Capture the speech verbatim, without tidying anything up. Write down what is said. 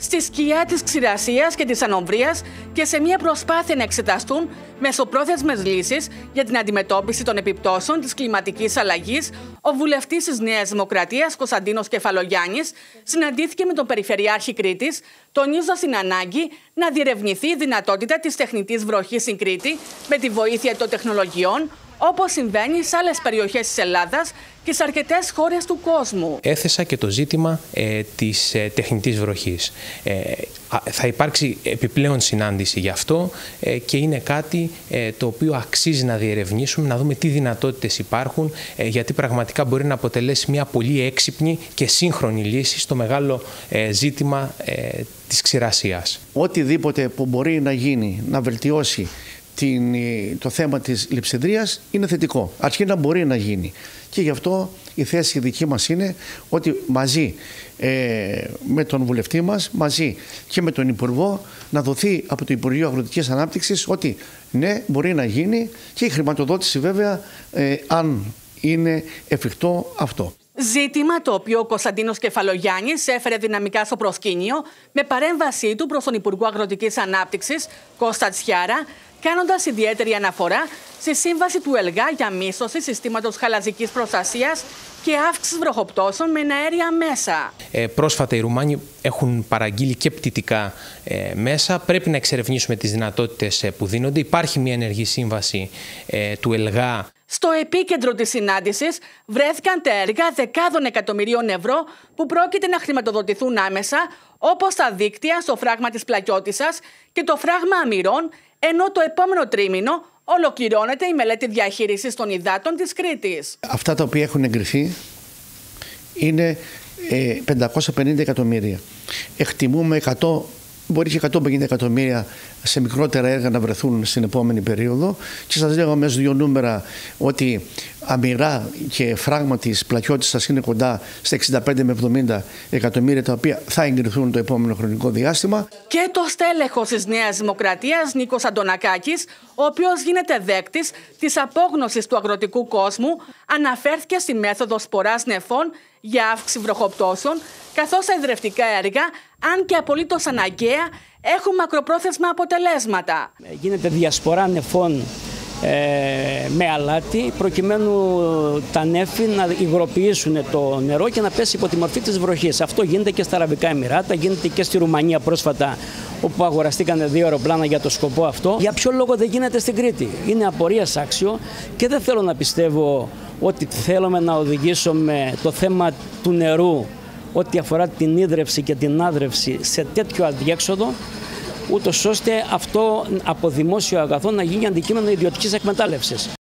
στη σκιά της ξηρασίας και της ανομβρίας και σε μια προσπάθεια να εξεταστούν μεσοπρόθεσμες λύσεις για την αντιμετώπιση των επιπτώσεων της κλιματικής αλλαγής, ο βουλευτής της Νέας Δημοκρατίας Κωνσταντίνος Κεφαλογιάννης συναντήθηκε με τον Περιφερειάρχη Κρήτης, τονίζοντας την ανάγκη να διερευνηθεί η δυνατότητα της τεχνητής βροχής στην Κρήτη με τη βοήθεια των τεχνολογιών, όπως συμβαίνει σε άλλες περιοχές της Ελλάδας και σε αρκετές χώρες του κόσμου. Έθεσα και το ζήτημα ε, της ε, τεχνητής βροχής. Ε, θα υπάρξει επιπλέον συνάντηση γι' αυτό ε, και είναι κάτι ε, το οποίο αξίζει να διερευνήσουμε, να δούμε τι δυνατότητες υπάρχουν, ε, γιατί πραγματικά μπορεί να αποτελέσει μια πολύ έξυπνη και σύγχρονη λύση στο μεγάλο ε, ζήτημα ε, της ξηρασίας. Οτιδήποτε που μπορεί να γίνει, να βελτιώσει την, το θέμα της λειψιδρίας είναι θετικό. Αρκεί να μπορεί να γίνει. Και γι' αυτό η θέση δική μας είναι ότι μαζί ε, με τον βουλευτή μας, μαζί και με τον Υπουργό, να δοθεί από το Υπουργείο Αγροτικής Ανάπτυξης ότι ναι, μπορεί να γίνει, και η χρηματοδότηση βέβαια ε, αν είναι εφικτό αυτό. Ζήτημα το οποίο ο Κωνσταντίνος Κεφαλογιάννης έφερε δυναμικά στο προσκήνιο με παρέμβασή του προς τον Υπουργό Αγροτικής Ανάπτυξης Κώστα Τσιάρα, κάνοντας ιδιαίτερη αναφορά στη σύμβαση του ΕΛΓΑ για μίσθωση συστήματος χαλαζικής προστασίας και αύξηση βροχοπτώσεων με εναέρια μέσα. Ε, πρόσφατα οι Ρουμάνοι έχουν παραγγείλει και πτυτικά ε, μέσα. Πρέπει να εξερευνήσουμε τις δυνατότητες ε, που δίνονται. Υπάρχει μια ενεργή σύμβαση ε, του ΕΛΓΑ. Στο επίκεντρο της συνάντησης βρέθηκαν τα έργα δεκάδων εκατομμυρίων ευρώ που πρόκειται να χρηματοδοτηθούν άμεσα, όπως τα δίκτυα στο φράγμα της Πλακιώτισσας και το φράγμα Αμυρών, ενώ το επόμενο τρίμηνο ολοκληρώνεται η μελέτη διαχείρισης των υδάτων της Κρήτης. Αυτά τα οποία έχουν εγκριθεί είναι ε, πεντακόσια πενήντα εκατομμύρια. Εκτιμούμε εκατό, μπορεί και εκατόν πενήντα εκατομμύρια σε μικρότερα έργα να βρεθούν στην επόμενη περίοδο, και σας λέγω μέσα δύο νούμερα ότι Αμυρά και φράγμα της Πλακιώτισσας είναι κοντά στα εξήντα πέντε με εβδομήντα εκατομμύρια, τα οποία θα εγκριθούν το επόμενο χρονικό διάστημα. Και το στέλεχος της Νέας Δημοκρατίας Νίκος Αντωνακάκης, ο οποίος γίνεται δέκτης της απόγνωσης του αγροτικού κόσμου, αναφέρθηκε στη μέθοδο σποράς νεφών για αύξηση βροχοπτώσεων, καθώς τα ιδρευτικά έργα, αν και απολύτως αναγκαία, έχουν μακροπρόθεσμα αποτελέσματα. Γίνεται διασπορά νεφών ε, με αλάτι, προκειμένου τα νέφη να υγροποιήσουν το νερό και να πέσει υπό τη μορφή της βροχής. Αυτό γίνεται και στα Αραβικά Εμιράτα, γίνεται και στη Ρουμανία πρόσφατα, όπου αγοραστήκαν δύο αεροπλάνα για το σκοπό αυτό. Για ποιο λόγο δεν γίνεται στην Κρήτη? Είναι απορίας άξιο, και δεν θέλω να πιστεύω ότι θέλουμε να οδηγήσουμε το θέμα του νερού, ό,τι αφορά την ίδρυυση και την άδρευση, σε τέτοιο αδιέξοδο, ούτως ώστε αυτό από δημόσιο αγαθό να γίνει αντικείμενο ιδιωτικής εκμετάλλευσης.